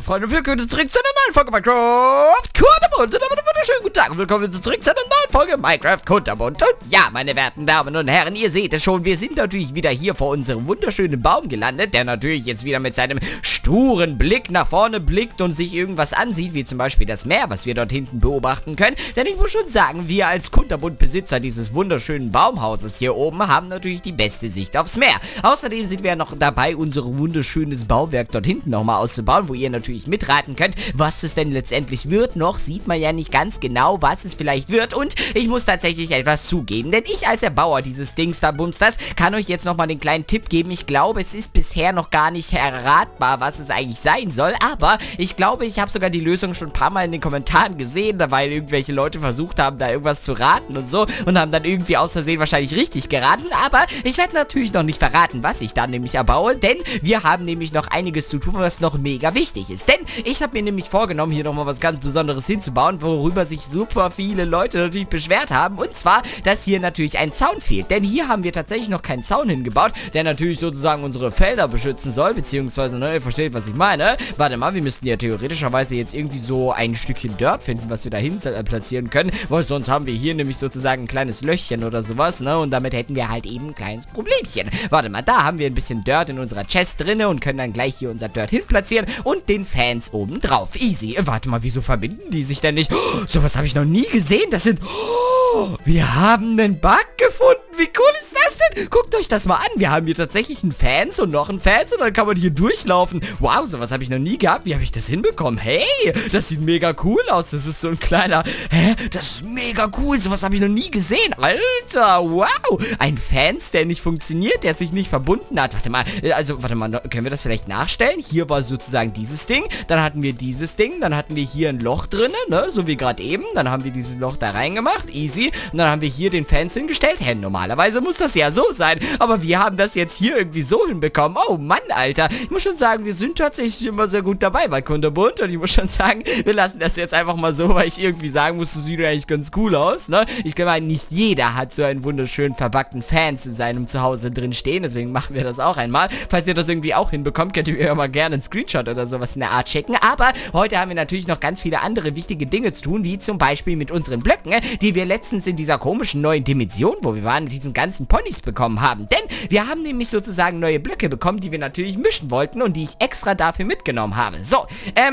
Freunde, willkommen zurück zu einer neuen Folge Minecraft Kunterbunt. Und damit einen wunderschönen guten Tag und willkommen zurück zu einer neuen Folge Minecraft Kunterbunt. Und ja, meine werten Damen und Herren, ihr seht es schon, wir sind natürlich wieder hier vor unserem wunderschönen Baum gelandet, der natürlich jetzt wieder mit seinem sturen Blick nach vorne blickt und sich irgendwas ansieht, wie zum Beispiel das Meer, was wir dort hinten beobachten können. Denn ich muss schon sagen, wir als Kunterbunt-Besitzer dieses wunderschönen Baumhauses hier oben haben natürlich die beste Sicht aufs Meer. Außerdem sind wir noch dabei, unser wunderschönes Bauwerk dort hinten nochmal auszubauen, wo ihr natürlich mitraten könnt, was es denn letztendlich wird. Noch sieht man ja nicht ganz genau, was es vielleicht wird. Und ich muss tatsächlich etwas zugeben, denn ich als Erbauer dieses Dings da Bumsters kann euch jetzt nochmal den kleinen Tipp geben. Ich glaube, es ist bisher noch gar nicht erratbar, was es eigentlich sein soll, aber ich glaube, ich habe sogar die Lösung schon ein paar Mal in den Kommentaren gesehen, weil irgendwelche Leute versucht haben, da irgendwas zu raten und so und haben dann irgendwie aus Versehen wahrscheinlich richtig geraten, aber ich werde natürlich noch nicht verraten, was ich da nämlich erbaue, denn wir haben nämlich noch einiges zu tun, was noch mega wichtig ist, denn ich habe mir nämlich vorgenommen, hier nochmal was ganz Besonderes hinzubauen, worüber sich super viele Leute natürlich beschwert haben, und zwar, dass hier natürlich ein Zaun fehlt, denn hier haben wir tatsächlich noch keinen Zaun hingebaut, der natürlich sozusagen unsere Felder beschützen soll, beziehungsweise, ne, ihr versteht, was ich meine. Warte mal, wir müssten ja theoretischerweise jetzt irgendwie so ein Stückchen Dirt finden, was wir dahin platzieren können, weil sonst haben wir hier nämlich sozusagen ein kleines Löchchen oder sowas, ne, und damit hätten wir halt eben ein kleines Problemchen. Warte mal, da haben wir ein bisschen Dirt in unserer Chest drinne und können dann gleich hier unser Dirt hin platzieren und den Fans oben drauf. Easy. Warte mal, wieso verbinden die sich denn nicht? Oh, sowas habe ich noch nie gesehen. Das sind... Oh, wir haben einen Bug gefunden. Wie cool ist das denn? Guckt euch das mal an. Wir haben hier tatsächlich einen Fans und noch einen Fans und dann kann man hier durchlaufen. Wow, sowas habe ich noch nie gehabt. Wie habe ich das hinbekommen? Hey, das sieht mega cool aus. Das ist so ein kleiner... Hä? Das ist mega cool. Sowas habe ich noch nie gesehen. Alter, wow. Ein Fans, der nicht funktioniert, der sich nicht verbunden hat. Warte mal, können wir das vielleicht nachstellen? Hier war sozusagen dieses Ding. Dann hatten wir dieses Ding. Dann hatten wir hier ein Loch drin, ne? So wie gerade eben. Dann haben wir dieses Loch da reingemacht. Easy. Und dann haben wir hier den Fans hingestellt. Hä, normalerweise muss das ja so sein. Aber wir haben das jetzt hier irgendwie so hinbekommen. Oh Mann, Alter. Ich muss schon sagen, wir sind tatsächlich immer sehr gut dabei bei Kunterbunt. Und ich muss schon sagen, wir lassen das jetzt einfach mal so, weil ich irgendwie sagen muss, das sieht eigentlich ganz cool aus, ne? Ich meine, nicht jeder hat so einen wunderschönen verpackten Fans in seinem Zuhause drin stehen. Deswegen machen wir das auch einmal. Falls ihr das irgendwie auch hinbekommt, könnt ihr mir ja mal gerne einen Screenshot oder sowas in der Art checken. Aber heute haben wir natürlich noch ganz viele andere wichtige Dinge zu tun, wie zum Beispiel mit unseren Blöcken, die wir letztens in dieser komischen neuen Dimension, wo wir waren, mit diesen ganzen Ponys bekommen haben. Denn wir haben nämlich sozusagen neue Blöcke bekommen, die wir natürlich mischen wollten und die ich extra dafür mitgenommen habe. So,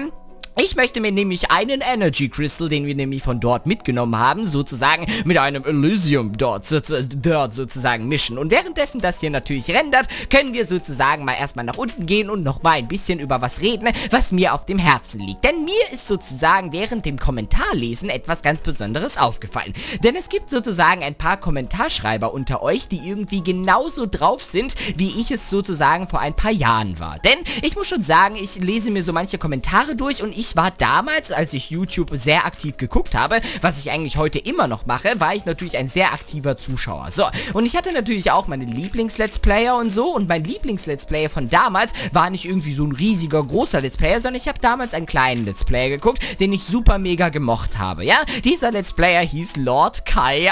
ich möchte mir nämlich einen Energy Crystal, den wir nämlich von dort mitgenommen haben, sozusagen mit einem Elysium dort sozusagen mischen. Und währenddessen das hier natürlich rendert, können wir sozusagen mal erstmal nach unten gehen und nochmal ein bisschen über was reden, was mir auf dem Herzen liegt. Denn mir ist sozusagen während dem Kommentarlesen etwas ganz Besonderes aufgefallen. Denn es gibt sozusagen ein paar Kommentarschreiber unter euch, die irgendwie genauso drauf sind, wie ich es sozusagen vor ein paar Jahren war. Denn ich muss schon sagen, ich lese mir so manche Kommentare durch und ich war damals, als ich YouTube sehr aktiv geguckt habe, was ich eigentlich heute immer noch mache, war ich natürlich ein sehr aktiver Zuschauer. So, und ich hatte natürlich auch meine Lieblings-Let's Player und so, und mein Lieblings-Let's Player von damals war nicht irgendwie so ein riesiger, großer Let's Player, sondern ich habe damals einen kleinen Let's Player geguckt, den ich super mega gemocht habe, ja? Dieser Let's Player hieß Lord Kai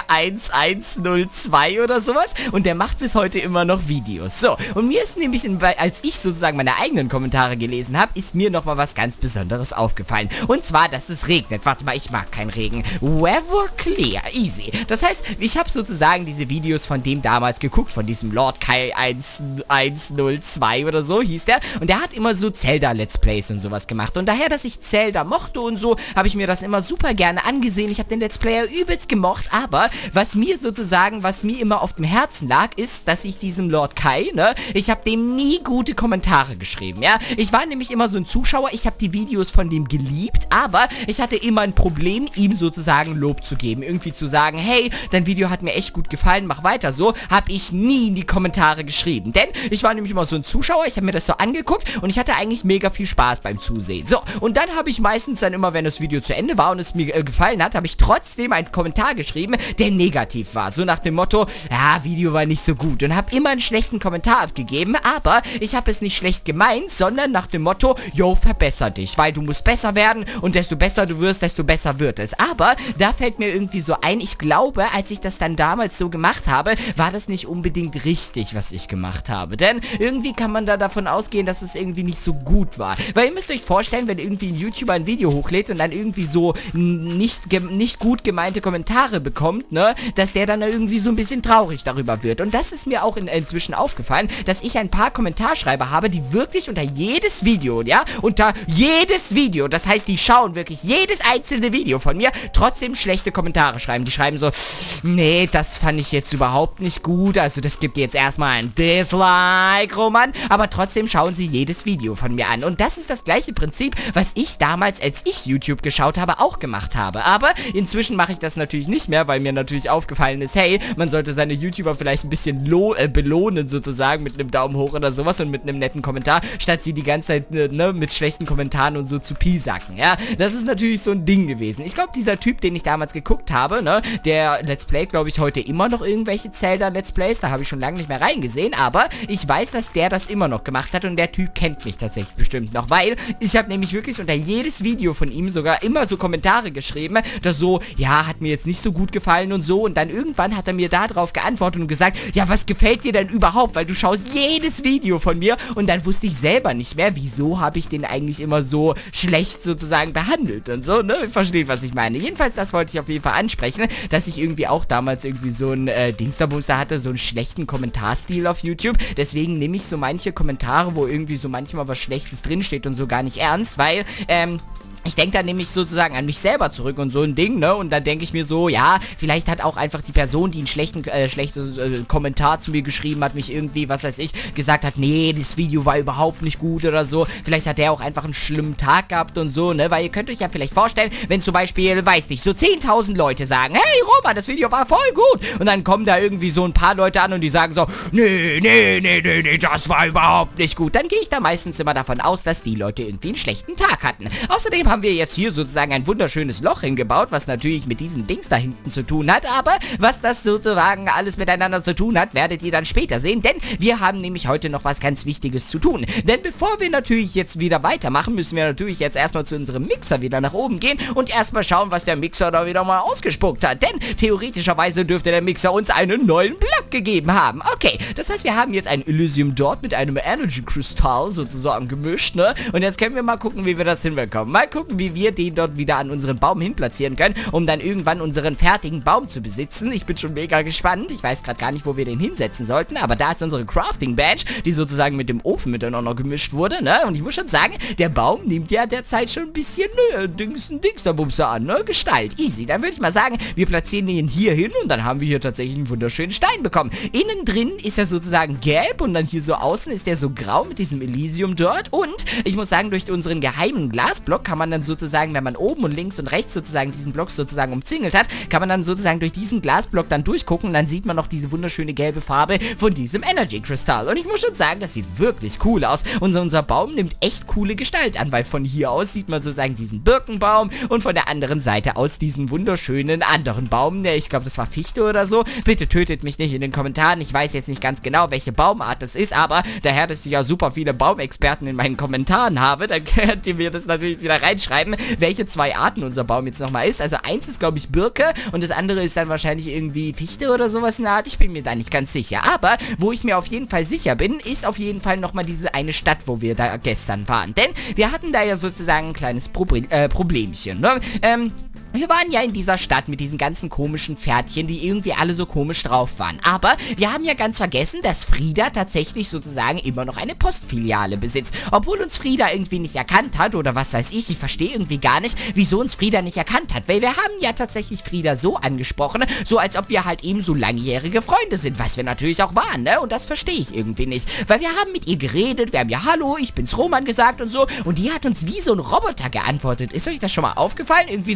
1102 oder sowas und der macht bis heute immer noch Videos. So, und mir ist nämlich, als ich sozusagen meine eigenen Kommentare gelesen habe, ist mir nochmal was ganz Besonderes aufgefallen. Und zwar, dass es regnet. Warte mal, ich mag keinen Regen. Weather clear. Easy. Das heißt, ich habe sozusagen diese Videos von dem damals geguckt, von diesem Lord Kai 1102 oder so hieß der. Und der hat immer so Zelda-Let's Plays und sowas gemacht. Und daher, dass ich Zelda mochte und so, habe ich mir das immer super gerne angesehen. Ich habe den Let's Player übelst gemocht. Aber was mir immer auf dem Herzen lag, ist, dass ich diesem Lord Kai, ne, ich habe dem nie gute Kommentare geschrieben, ja. Ich war nämlich immer so ein Zuschauer. Ich habe die Videos von dem geliebt, aber ich hatte immer ein Problem, ihm sozusagen Lob zu geben. Irgendwie zu sagen, hey, dein Video hat mir echt gut gefallen, mach weiter so, habe ich nie in die Kommentare geschrieben. Denn ich war nämlich immer so ein Zuschauer, ich habe mir das so angeguckt und ich hatte eigentlich mega viel Spaß beim Zusehen. So, und dann habe ich meistens dann immer, wenn das Video zu Ende war und es mir gefallen hat, habe ich trotzdem einen Kommentar geschrieben, der negativ war. So nach dem Motto, ja, Video war nicht so gut, und habe immer einen schlechten Kommentar abgegeben, aber ich habe es nicht schlecht gemeint, sondern nach dem Motto, yo, verbesser dich, weil du musst musst besser werden und desto besser du wirst, desto besser wird es. Aber da fällt mir irgendwie so ein, ich glaube, als ich das dann damals so gemacht habe, war das nicht unbedingt richtig, was ich gemacht habe. Denn irgendwie kann man da davon ausgehen, dass es irgendwie nicht so gut war. Weil ihr müsst euch vorstellen, wenn irgendwie ein YouTuber ein Video hochlädt und dann irgendwie so nicht gut gemeinte Kommentare bekommt, ne, dass der dann irgendwie so ein bisschen traurig darüber wird. Und das ist mir auch inzwischen aufgefallen, dass ich ein paar Kommentarschreiber habe, die wirklich unter jedes Video, ja, das heißt, die schauen wirklich jedes einzelne Video von mir, trotzdem schlechte Kommentare schreiben. Die schreiben so, nee, das fand ich jetzt überhaupt nicht gut, also das gibt jetzt erstmal ein Dislike, Roman, aber trotzdem schauen sie jedes Video von mir an. Und das ist das gleiche Prinzip, was ich damals, als ich YouTube geschaut habe, auch gemacht habe. Aber inzwischen mache ich das natürlich nicht mehr, weil mir natürlich aufgefallen ist, hey, man sollte seine YouTuber vielleicht ein bisschen belohnen, sozusagen, mit einem Daumen hoch oder sowas und mit einem netten Kommentar, statt sie die ganze Zeit, ne, mit schlechten Kommentaren und so zu piesacken, ja. Das ist natürlich so ein Ding gewesen. Ich glaube, dieser Typ, den ich damals geguckt habe, ne, der Let's Play, glaube ich, heute immer noch irgendwelche Zelda-Let's Plays, da habe ich schon lange nicht mehr reingesehen, aber ich weiß, dass der das immer noch gemacht hat und der Typ kennt mich tatsächlich bestimmt noch, weil ich habe nämlich wirklich unter jedes Video von ihm sogar immer so Kommentare geschrieben, dass so, ja, hat mir jetzt nicht so gut gefallen und so, und dann irgendwann hat er mir da drauf geantwortet und gesagt, ja, was gefällt dir denn überhaupt, weil du schaust jedes Video von mir, und dann wusste ich selber nicht mehr, wieso habe ich den eigentlich immer so schlecht sozusagen behandelt und so, ne, versteht, was ich meine. Jedenfalls, das wollte ich auf jeden Fall ansprechen, dass ich irgendwie auch damals irgendwie so ein Dingsterbumster hatte, so einen schlechten Kommentarstil auf YouTube, deswegen nehme ich so manche Kommentare, wo irgendwie so manchmal was Schlechtes drinsteht und so, gar nicht ernst, weil, ich denke dann nämlich sozusagen an mich selber zurück und so ein Ding, ne? Und dann denke ich mir so, ja, vielleicht hat auch einfach die Person, die einen schlechten Kommentar zu mir geschrieben hat, mich irgendwie, was weiß ich, gesagt hat, nee, das Video war überhaupt nicht gut oder so. Vielleicht hat der auch einfach einen schlimmen Tag gehabt und so, ne? Weil ihr könnt euch ja vielleicht vorstellen, wenn zum Beispiel, weiß nicht, so 10.000 Leute sagen, hey, Roman, das Video war voll gut. Und dann kommen da irgendwie so ein paar Leute an und die sagen so, nee, das war überhaupt nicht gut. Dann gehe ich da meistens immer davon aus, dass die Leute irgendwie einen schlechten Tag hatten. Außerdem haben wir jetzt hier sozusagen ein wunderschönes Loch hingebaut, was natürlich mit diesen Dings da hinten zu tun hat, aber was das sozusagen alles miteinander zu tun hat, werdet ihr dann später sehen, denn wir haben nämlich heute noch was ganz Wichtiges zu tun. Denn bevor wir natürlich jetzt wieder weitermachen, müssen wir natürlich jetzt erstmal zu unserem Mixer wieder nach oben gehen und erstmal schauen, was der Mixer da wieder mal ausgespuckt hat, denn theoretischerweise dürfte der Mixer uns einen neuen Block gegeben haben. Okay, das heißt, wir haben jetzt ein Elysium dort mit einem Energy Crystal sozusagen gemischt, ne? Und jetzt können wir mal gucken, wie wir das hinbekommen. Mal gucken, wie wir den dort wieder an unseren Baum hin platzieren können, um dann irgendwann unseren fertigen Baum zu besitzen. Ich bin schon mega gespannt. Ich weiß gerade gar nicht, wo wir den hinsetzen sollten, aber da ist unsere Crafting Bench, die sozusagen mit dem Ofen miteinander gemischt wurde, ne? Und ich muss schon sagen, der Baum nimmt ja derzeit schon ein bisschen, Dingsterbumser an, ne? Gestalt. Easy. Dann würde ich mal sagen, wir platzieren den hier hin und dann haben wir hier tatsächlich einen wunderschönen Stein bekommen. Innen drin ist er sozusagen gelb und dann hier so außen ist er so grau mit diesem Elysium dort, und ich muss sagen, durch unseren geheimen Glasblock kann man dann sozusagen, wenn man oben und links und rechts sozusagen diesen Block sozusagen umzingelt hat, kann man dann sozusagen durch diesen Glasblock dann durchgucken und dann sieht man noch diese wunderschöne gelbe Farbe von diesem Energy Crystal. Und ich muss schon sagen, das sieht wirklich cool aus. Und unser Baum nimmt echt coole Gestalt an, weil von hier aus sieht man sozusagen diesen Birkenbaum und von der anderen Seite aus diesen wunderschönen anderen Baum, der, ich glaube, das war Fichte oder so. Bitte tötet mich nicht in den Kommentaren. Ich weiß jetzt nicht ganz genau, welche Baumart das ist, aber daher, dass ich ja super viele Baumexperten in meinen Kommentaren habe, dann könnt ihr mir das natürlich wieder reinschreiben, welche zwei Arten unser Baum jetzt nochmal ist. Also eins ist, glaube ich, Birke und das andere ist dann wahrscheinlich irgendwie Fichte oder sowas in der Art. Ich bin mir da nicht ganz sicher. Aber wo ich mir auf jeden Fall sicher bin, ist auf jeden Fall nochmal diese eine Stadt, wo wir da gestern waren. Denn wir hatten da ja sozusagen ein kleines Problemchen, ne? Wir waren ja in dieser Stadt mit diesen ganzen komischen Pferdchen, die irgendwie alle so komisch drauf waren. Aber wir haben ja ganz vergessen, dass Frieda tatsächlich sozusagen immer noch eine Postfiliale besitzt. Obwohl uns Frieda irgendwie nicht erkannt hat oder was weiß ich verstehe irgendwie gar nicht, wieso uns Frieda nicht erkannt hat. Weil wir haben ja tatsächlich Frieda so angesprochen, so als ob wir halt eben so langjährige Freunde sind, was wir natürlich auch waren, ne? Und das verstehe ich irgendwie nicht. Weil wir haben mit ihr geredet, wir haben ja Hallo, ich bin's Roman gesagt und so. Und die hat uns wie so ein Roboter geantwortet. Ist euch das schon mal aufgefallen? Irgendwie so,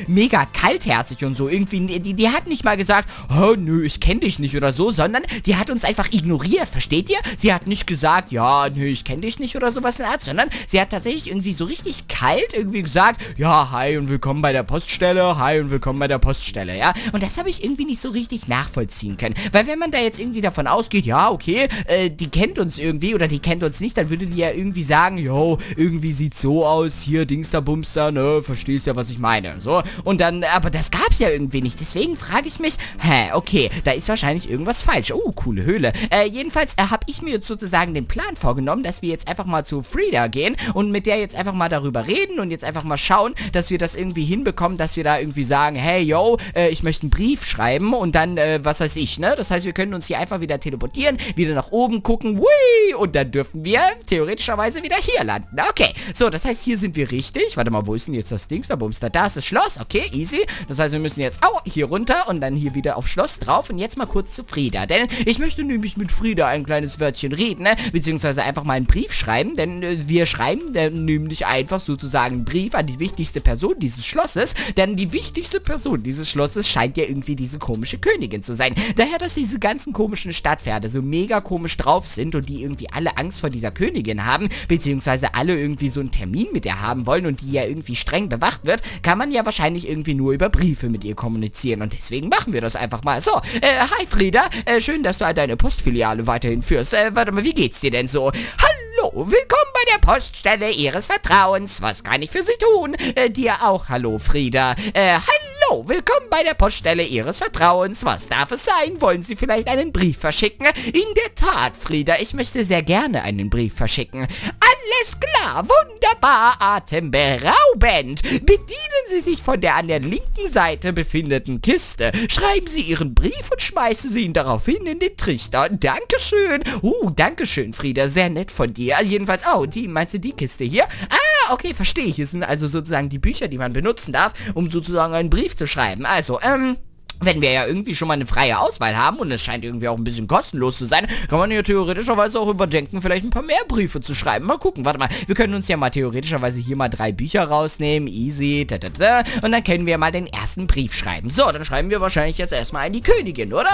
mega kaltherzig und so. Irgendwie, die hat nicht mal gesagt, oh, nö, ich kenne dich nicht oder so, sondern die hat uns einfach ignoriert, versteht ihr? Sie hat nicht gesagt, ja, nö, ich kenne dich nicht oder sowas in der Art, sondern sie hat tatsächlich irgendwie so richtig kalt irgendwie gesagt, ja, hi und willkommen bei der Poststelle, hi und willkommen bei der Poststelle, ja? Und das habe ich irgendwie nicht so richtig nachvollziehen können, weil wenn man da jetzt irgendwie davon ausgeht, ja, okay, die kennt uns irgendwie oder die kennt uns nicht, dann würde die ja irgendwie sagen, jo, irgendwie sieht's so aus, hier, Dingster, Bumster, ne, verstehst ja, was ich meine, so, und dann, aber das gab's ja irgendwie nicht, deswegen frage ich mich, okay, da ist wahrscheinlich irgendwas falsch, coole Höhle, jedenfalls habe ich mir jetzt sozusagen den Plan vorgenommen, dass wir jetzt einfach mal zu Frida gehen und mit der jetzt einfach mal darüber reden und jetzt einfach mal schauen, dass wir das irgendwie hinbekommen, dass wir da irgendwie sagen, hey, yo, ich möchte einen Brief schreiben und dann, was weiß ich, ne? Das heißt, wir können uns hier einfach wieder teleportieren, wieder nach oben gucken, wui, und dann dürfen wir theoretischerweise wieder hier landen. Okay, so, das heißt, hier sind wir richtig. Warte mal, wo ist denn jetzt das Ding? Da ist das Schloss. Okay, easy. Das heißt, wir müssen jetzt, hier runter und dann hier wieder auf Schloss drauf und jetzt mal kurz zu Frida, denn ich möchte nämlich mit Frida ein kleines Wörtchen reden, ne? Beziehungsweise einfach mal einen Brief schreiben, denn wir schreiben nämlich einfach sozusagen einen Brief an die wichtigste Person dieses Schlosses, denn die wichtigste Person dieses Schlosses scheint ja irgendwie diese komische Königin zu sein. Daher, dass diese ganzen komischen Stadtpferde so mega komisch drauf sind und die irgendwie alle Angst vor dieser Königin haben, beziehungsweise alle irgendwie so einen Termin mit ihr haben wollen und die ja irgendwie streng bewacht wird, kann man ja wahrscheinlich irgendwie nur über Briefe mit ihr kommunizieren und deswegen machen wir das einfach mal. So, hi Frida, schön, dass du deine Postfiliale weiterhin führst. Warte mal, wie geht's dir denn so? Hallo, willkommen bei der Poststelle Ihres Vertrauens. Was kann ich für Sie tun? Dir auch, hallo Frida. Hallo, willkommen bei der Poststelle Ihres Vertrauens. Was darf es sein? Wollen Sie vielleicht einen Brief verschicken? In der Tat, Frida, ich möchte sehr gerne einen Brief verschicken. Alles klar, wunderbar, atemberaubend. Bedienen Sie sich von der an der linken Seite befindenden Kiste. Schreiben Sie Ihren Brief und schmeißen Sie ihn daraufhin in den Trichter. Dankeschön. Dankeschön, Frida, sehr nett von dir. Jedenfalls, meinst du die Kiste hier? Okay, verstehe. Hier sind also sozusagen die Bücher, die man benutzen darf, um sozusagen einen Brief zu schreiben. Also, wenn wir ja irgendwie schon mal eine freie Auswahl haben und es scheint irgendwie auch ein bisschen kostenlos zu sein, kann man ja theoretischerweise auch überdenken, vielleicht ein paar mehr Briefe zu schreiben. Mal gucken, warte mal, wir können uns ja mal theoretischerweise hier mal 3 Bücher rausnehmen, easy, und dann können wir mal den ersten Brief schreiben. So, dann schreiben wir wahrscheinlich jetzt erstmal an die Königin, oder?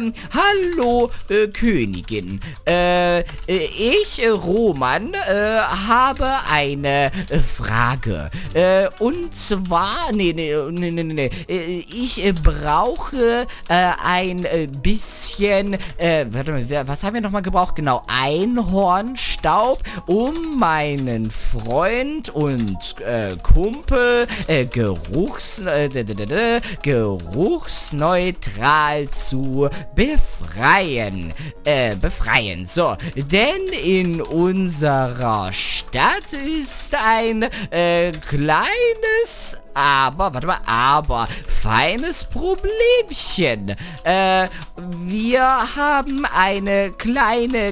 Hallo, Königin. Ich, Roman, habe eine Frage. Und zwar, ich brauche ein bisschen, warte mal, was haben wir nochmal gebraucht? Genau, Einhornstaub, um meinen Freund und Kumpel geruchsneutral zu befreien. So, denn in unserer Stadt ist ein kleines, aber feines Problemchen. Wir haben eine kleine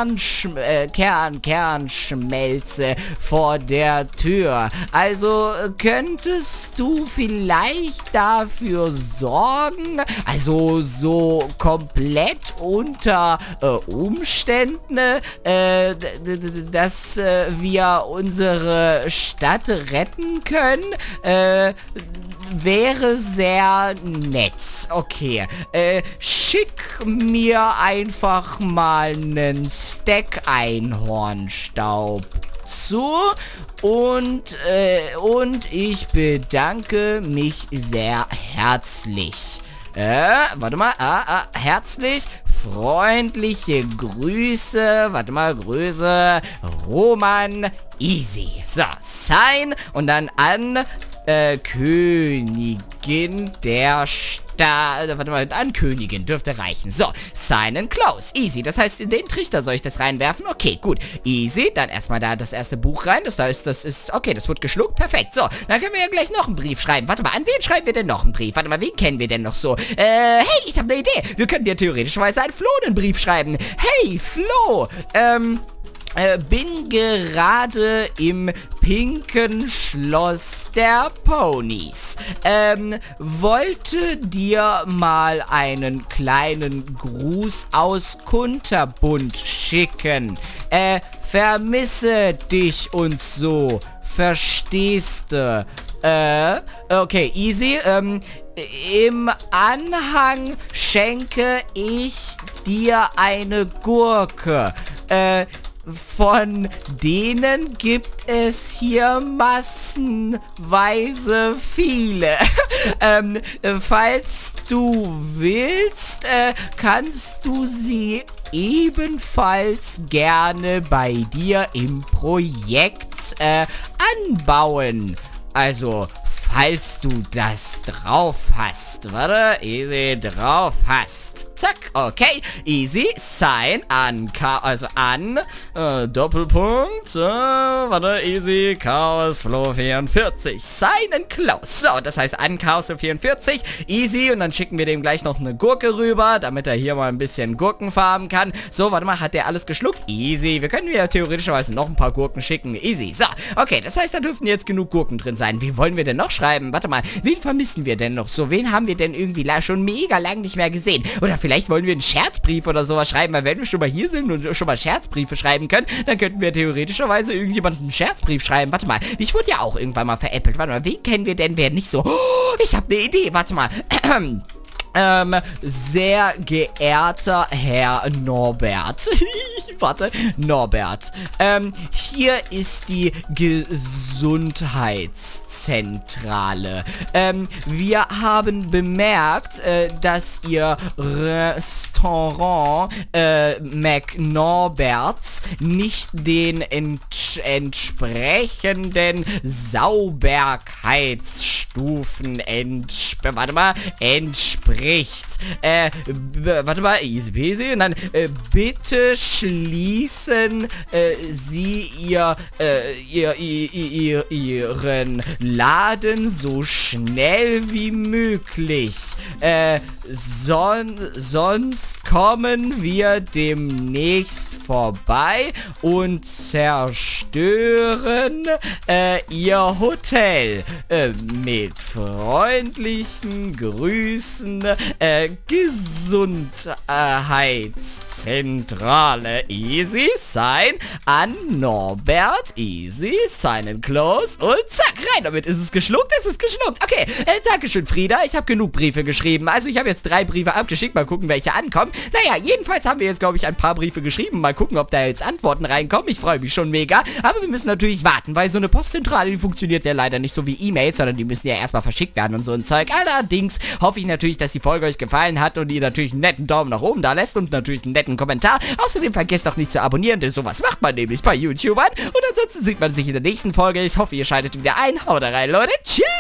Kernschmelze vor der Tür. Also könntest du vielleicht dafür sorgen, also so komplett unter Umständen, dass wir unsere Stadt retten können? Wäre sehr nett. Okay. Schick mir einfach mal einen Stack Einhornstaub zu und ich bedanke mich sehr herzlich. Warte mal, herzlich, freundliche Grüße, warte mal, Grüße, Roman, easy. So, sign und dann an Königin der warte mal, an Königin dürfte reichen. So, sign and close. Easy. Das heißt, in den Trichter soll ich das reinwerfen? Okay, gut. Easy. Dann erstmal da das erste Buch rein. Das ist, okay, das wird geschluckt. Perfekt. So, dann können wir ja gleich noch einen Brief schreiben. Warte mal, an wen schreiben wir denn noch einen Brief? Warte mal, wen kennen wir denn noch so? Hey, ich habe eine Idee. Wir können dir theoretischerweise einen Flo einen Brief schreiben. Hey, Flo, bin gerade im pinken Schloss der Ponys. Wollte dir mal einen kleinen Gruß aus Kunterbund schicken. Vermisse dich und so. Verstehst du? Okay, easy. Im Anhang schenke ich dir eine Gurke. Von denen gibt es hier massenweise viele. Falls du willst, kannst du sie ebenfalls gerne bei dir im Projekt anbauen. Also, falls du das drauf hast. Warte, easy drauf hast. Zack, okay, easy, sign, Doppelpunkt, warte, easy, Chaosflow 44, sign and close. So, das heißt an Chaosflow 44, easy, und dann schicken wir dem gleich noch eine Gurke rüber, damit er hier mal ein bisschen Gurken farmen kann. So, warte mal, hat der alles geschluckt? Easy, wir können ja theoretischerweise noch ein paar Gurken schicken, easy. So, okay, das heißt, da dürften jetzt genug Gurken drin sein. Wie wollen wir denn noch schreiben? Warte mal, wen vermissen wir denn noch so? Wen haben wir denn irgendwie schon mega lang nicht mehr gesehen? Oder vielleicht wollen wir einen Scherzbrief oder sowas schreiben, weil wenn wir schon mal hier sind und schon mal Scherzbriefe schreiben können, dann könnten wir theoretischerweise irgendjemanden einen Scherzbrief schreiben. Warte mal, ich wurde ja auch irgendwann mal veräppelt. Warte mal, wen kennen wir denn, wer nicht so... Oh, ich habe eine Idee, warte mal. Sehr geehrter Herr Norbert. Warte, Norbert. Hier ist die Gesundheitszentrale. Wir haben bemerkt, dass Ihr Restaurant McNorberts nicht den entsprechenden Sauberkeitsstufen entspricht. Warte mal, easy peasy. Und dann, bitte schließen Sie Ihren Laden so schnell wie möglich. Sonst kommen wir demnächst vorbei und zerstören Ihr Hotel. Mit freundlichen Grüßen, Gesundheitszentrale. Easy, sign an Norbert. Easy, sign and close. Und zack, rein damit. Ist es geschluckt? Es ist geschluckt. Okay, dankeschön, Frieda. Ich habe genug Briefe geschrieben. Also ich habe jetzt 3 Briefe abgeschickt. Mal gucken, welche ankommen. Naja, jedenfalls haben wir jetzt, glaube ich, ein paar Briefe geschrieben. Mal gucken, ob da jetzt Antworten reinkommen. Ich freue mich schon mega. Aber wir müssen natürlich warten, weil so eine Postzentrale, die funktioniert ja leider nicht so wie E-Mails, sondern die müssen ja erstmal verschickt werden und so ein Zeug. Allerdings hoffe ich natürlich, dass die Folge euch gefallen hat und ihr natürlich einen netten Daumen nach oben da lässt und natürlich einen netten Kommentar. Außerdem vergesst auch nicht zu abonnieren, denn sowas macht man nämlich bei YouTubern. Und ansonsten sieht man sich in der nächsten Folge. Ich hoffe, ihr schaltet wieder ein. Haut rein, Leute. Tschüss!